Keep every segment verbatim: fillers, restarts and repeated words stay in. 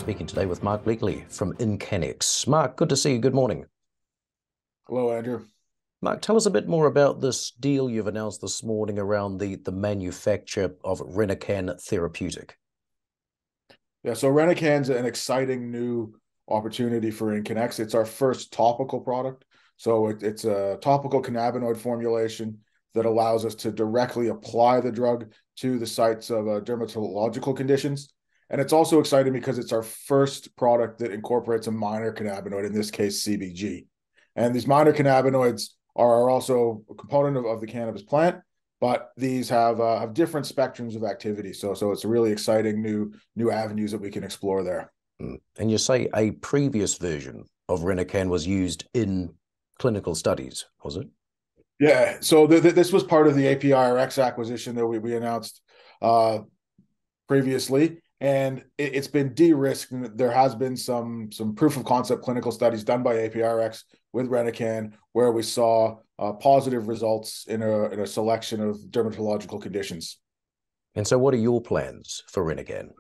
speaking today with Mark Bleakley from Incannex. Mark, good to see you. Good morning. Hello, Andrew. Mark, tell us a bit more about this deal you've announced this morning around the, the manufacture of ReneCann therapeutic. Yeah, so ReneCann's an exciting new opportunity for Incannex. It's our first topical product. So it, it's a topical cannabinoid formulation that allows us to directly apply the drug to the sites of uh, dermatological conditions. And it's also exciting because it's our first product that incorporates a minor cannabinoid, in this case, C B G. And these minor cannabinoids are also a component of, of the cannabis plant, but these have uh, have different spectrums of activity. So, so it's a really exciting new new avenues that we can explore there. And you say a previous version of ReneCann was used in clinical studies, was it? Yeah. So th th this was part of the A P I R X acquisition that we, we announced uh, previously, and it, it's been de-risked. And there has been some some proof of concept clinical studies done by A P I R X with ReneCann, where we saw uh, positive results in a, in a selection of dermatological conditions. And so what are your plans for ReneCann?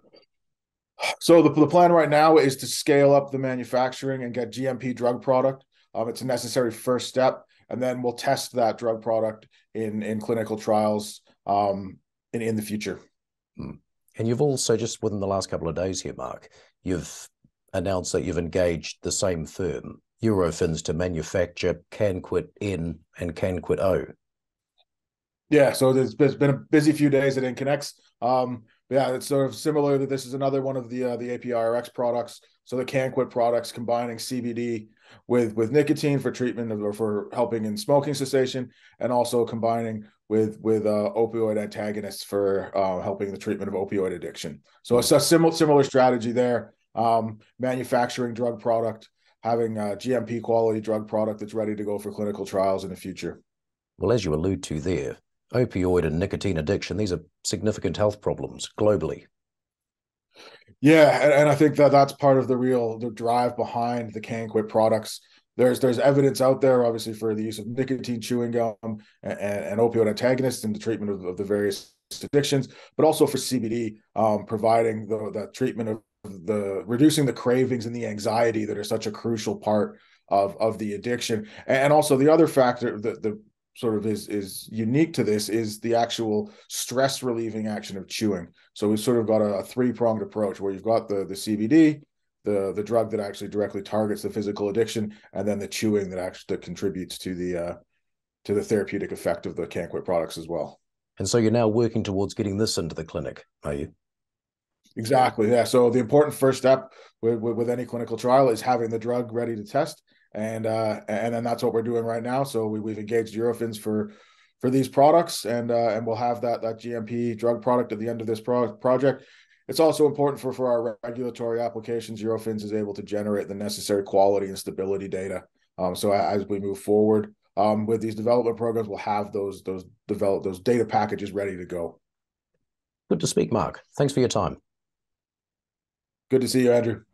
So the, the plan right now is to scale up the manufacturing and get G M P drug product. Um, it's a necessary first step, and then we'll test that drug product in, in clinical trials um, in, in the future. And you've also, just within the last couple of days here, Mark, you've announced that you've engaged the same firm, Eurofins, to manufacture CannQuit N and CannQuit O. Yeah, so there's been a busy few days at Incannex. Um, yeah, it's sort of similar that this is another one of the uh, the A P I R X products. So the CannQuit products combining C B D with with nicotine for treatment of, or for helping in smoking cessation, and also combining with with uh, opioid antagonists for uh, helping the treatment of opioid addiction. So mm. it's a similar similar strategy there. Um, manufacturing drug product, having a G M P quality drug product that's ready to go for clinical trials in the future. Well, as you allude to there, opioid and nicotine addiction, these are significant health problems globally. Yeah, and, and I think that that's part of the real the drive behind the CannQuit products. There's there's evidence out there, obviously, for the use of nicotine chewing gum and, and opioid antagonists in the treatment of, of the various addictions, but also for C B D, um, providing the, the treatment of the reducing the cravings and the anxiety that are such a crucial part of of the addiction. And also the other factor that the sort of is is unique to this is the actual stress relieving action of chewing. So we've sort of got a, a three-pronged approach where you've got the the C B D, the the drug that actually directly targets the physical addiction, and then the chewing that actually that contributes to the uh, to the therapeutic effect of the CannQuit products as well. And so you're now working towards getting this into the clinic, are you? Exactly. Yeah. So the important first step with, with, with any clinical trial is having the drug ready to test. And uh, and then that's what we're doing right now. So we, we've engaged Eurofins for for these products, and uh, and we'll have that that G M P drug product at the end of this pro project. It's also important for for our regulatory applications. Eurofins is able to generate the necessary quality and stability data. Um, so as we move forward um, with these development programs, we'll have those those develop those data packages ready to go. Good to speak, Mark. Thanks for your time. Good to see you, Andrew.